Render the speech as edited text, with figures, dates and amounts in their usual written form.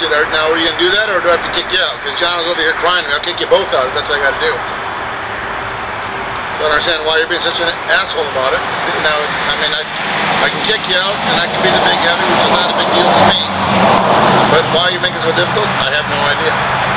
said, now are you going to do that, or do I have to kick you out? Because John was over here crying, and I'll kick you both out if that's what I got to do. So I don't understand why you're being such an asshole about it. Now, I mean, I can kick you out, and I can be the big heavy, which is not a big deal to me. But why you make it so difficult, I have no idea.